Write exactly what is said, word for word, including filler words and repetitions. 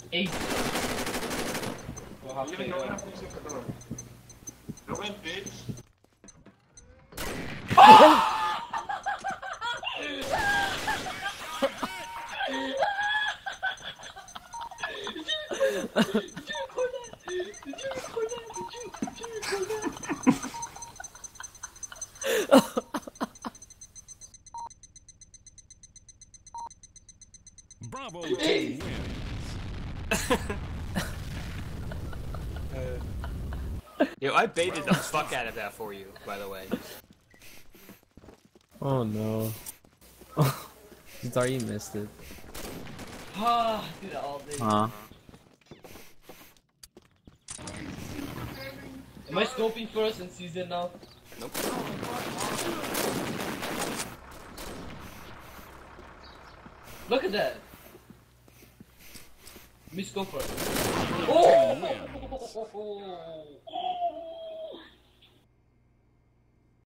Eight. You're gonna go and fix it, bro. Go in, bitch. Bravo team wins. Yo, I baited the fuck out of that for you, by the way. Oh no. You thought you missed it. Ah, do that all day. Huh? Am I scoping first in season now? Nope. Look at that. Let me scope first. Oh!